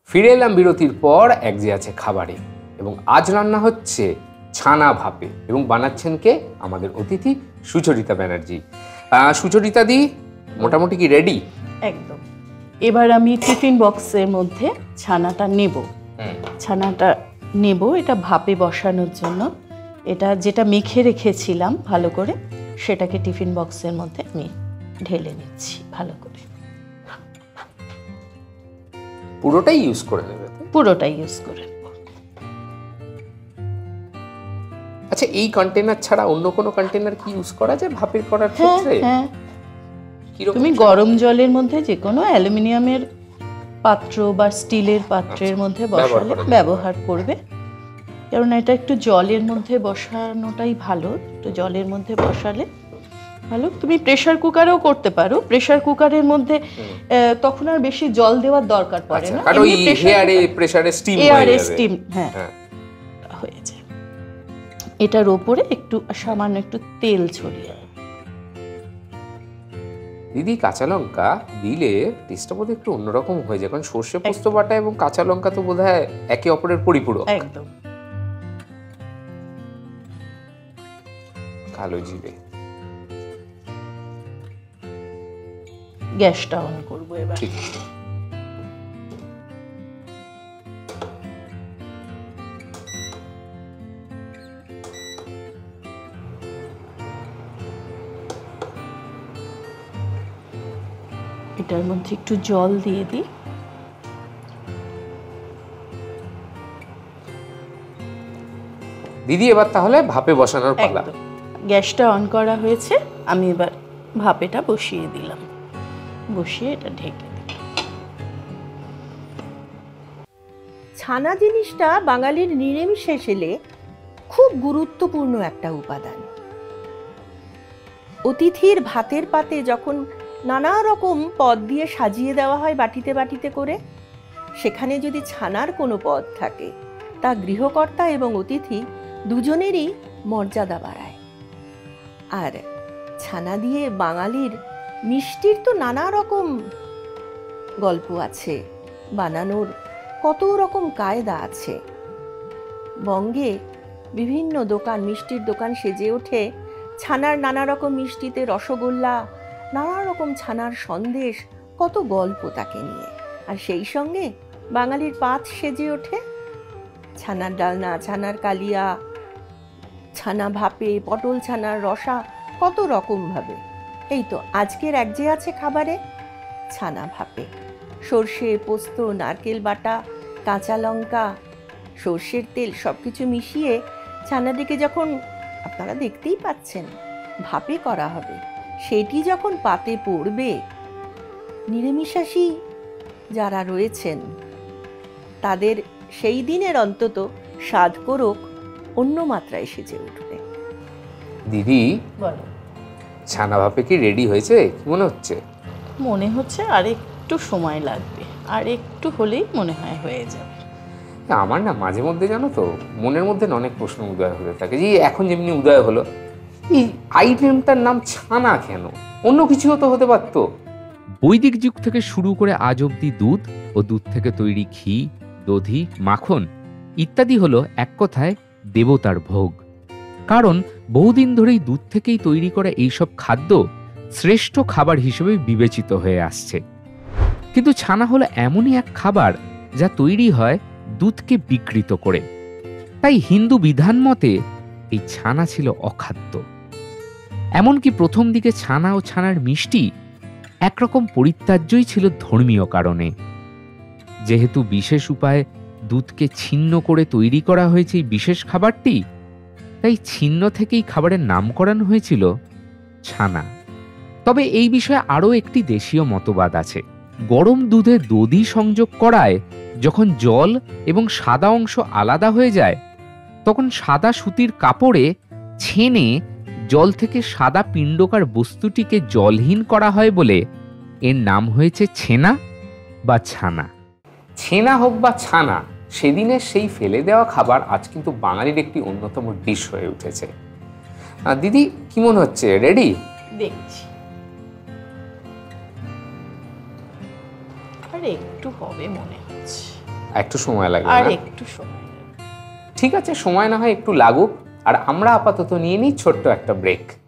ফিরে এলাম বিরতির পর এক যে আছে খাবারে, এবং আজ রান্না হচ্ছে ছানা ভাপে এবং বানাচ্ছেন কে? আমাদের অতিথি সুচরিতা ব্যানার্জি। সুচরিতা দি, মোটামুটি কি রেডি? একদম। এবার আমি টিফিন বক্সের মধ্যে ছানাটা নেব। এটা ভাপে বসানোর জন্য। এটা যেটা মেখে রেখেছিলাম ভালো করে, সেটাকে টিফিন বক্সের মধ্যে আমি ঢেলে নিচ্ছি ভালো করে। পুরোটাই ইউজ করে নেবে? পুরোটাই ইউজ করে নেব। আচ্ছা, এই কন্টেনার ছাড়া অন্য কোনো কন্টেনার কি ইউজ করা যায় ভাপের করার ক্ষেত্রে? হ্যাঁ, তুমি গরম জলের মধ্যে যে কোনো অ্যালুমিনিয়ামের পাত্র বা স্টিলের পাত্রের মধ্যে বসালে ব্যবহার করবে, কারণ এটা একটু জলের মধ্যে বসানোটাই ভালো। একটু জলের মধ্যে বসালে ভালো। তুমি প্রেসার কুকারেও করতে পারো। প্রেসার কুকারের মধ্যে তখন আর বেশি জল দেওয়ার দরকার পড়ে না, কারণ প্রেসারে স্টিম হয়ে যায়। এটার উপরে একটু সামান্য একটু তেল ছড়িয়ে দিদি, কাঁচা লঙ্কা দিলে টেস্টটা বোধহয় একটু অন্যরকম হয়ে যায়, কারণ সর্ষে পোস্ত বাটা এবং কাঁচা লঙ্কা তো বোধহয় একে অপরের পরিপূরক। একদম। কালো জিরে। গ্যাসটা অন করবো এবার। ঠিক আছে। এটার মধ্যে একটু জল দিয়ে দিই। দিদি, এবার তাহলে ভাপে বসানোর পালা। গ্যাসটা অন করা হয়েছে, আমি এবার ভাপেটা বসিয়ে দিলাম। বসিয়ে এটা ঢেকে দিই। ছানা জিনিসটা বাঙালির নিরামিষে সেলে খুব গুরুত্বপূর্ণ একটা উপাদান। অতিথির ভাতের পাতে যখন নানা রকম পদ দিয়ে সাজিয়ে দেওয়া হয় বাটিতে বাটিতে করে, সেখানে যদি ছানার কোনো পদ থাকে, তা গৃহকর্তা এবং অতিথি দুজনেরই মর্যাদা বাড়ায়। আর ছানা দিয়ে বাঙালির মিষ্টির তো নানা রকম গল্প আছে, বানানোর কত রকম কায়দা আছে। বঙ্গে বিভিন্ন দোকান, মিষ্টির দোকান সেজে ওঠে ছানার নানা রকম মিষ্টিতে, রসগোল্লা, নানা রকম ছানার সন্দেশ, কত গল্প তাকে নিয়ে। আর সেই সঙ্গে বাঙালির পাত সেজে ওঠে ছানার ডালনা, ছানার কালিয়া, ছানা ভাপে, পটল ছানার রসা, কত রকমভাবে। এই তো আজকের এক যে আছে খাবারে ছানা ভাপে। সর্ষে, পোস্ত, নারকেল বাটা, কাঁচা লঙ্কা, সর্ষের তেল সব কিছু মিশিয়ে ছানাটিকে যখন আপনারা দেখতেই পাচ্ছেন ভাপে করা হবে, সেটি যখন পাতে পড়বে, নিরামিষাশী যারা রয়েছেন তাদের সেই দিনের অন্তত স্বাদ করক অন্য মাত্রায় সেজে উঠবে। দিদি, ছানা ভাপে কি রেডি হয়েছে? কি মনে হচ্ছে? মনে হচ্ছে আর একটু সময় লাগবে, আর একটু হলেই মনে হয় হয়ে যাবে। আমার না মাঝে মধ্যে জানো তো মনের মধ্যে অনেক প্রশ্ন উদয় হতে থাকে, যে এখন যেমনি উদয় হলো, এই আইটেমটার নাম ছানা কেন? অন্য কিছুও তো হতে পারতো। বৈদিক যুগ থেকে শুরু করে আজ অবধি দুধ ও দুধ থেকে তৈরি ঘি, দধি, মাখন ইত্যাদি হলো এক কথায় দেবতার ভোগ। কারণ বহুদিন ধরেই দুধ থেকেই তৈরি করা এইসব খাদ্য শ্রেষ্ঠ খাবার হিসেবে বিবেচিত হয়ে আসছে। কিন্তু ছানা হলো এমনই এক খাবার যা তৈরি হয় দুধকে বিকৃত করে। তাই হিন্দু বিধান মতে এই ছানা ছিল অখাদ্য। এমনকি প্রথম দিকে ছানা ও ছানার মিষ্টি একরকম পরিত্যাজ্যই ছিল ধর্মীয় কারণে। যেহেতু বিশেষ উপায়ে দুধকে ছিন্ন করে তৈরি করা হয়েছে এই বিশেষ খাবারটি, তাই ছিন্ন থেকেই খাবারের নামকরণ হয়েছিল ছানা। তবে এই বিষয়ে আরও একটি দেশীয় মতবাদ আছে। গরম দুধে দধি সংযোগ করায় যখন জল এবং সাদা অংশ আলাদা হয়ে যায়, তখন সাদা সুতির কাপড়ে ছেনে জল থেকে সাদা পিণ্ডকার বস্তুটিকে জলহীন করা হয় বলে এর নাম হয়েছে ছেনা বা ছানা। ছেনা হোক বা ছানা, সেদিনের সেই ফেলে দেওয়া খাবার আজ কিন্তু বাঙালির একটি অন্যতম ডিশ হয়ে উঠেছে। দিদি, কি মনে হচ্ছে? রেডি? দেখছি আর একটু হবে মনে হচ্ছে। একটু সময় লাগবে আর না? একটু সময় ঠিক আছে, সময় না হয় একটু লাগুক, আর আমরা আপাতত নিয়ে নিই ছোট্ট একটা ব্রেক।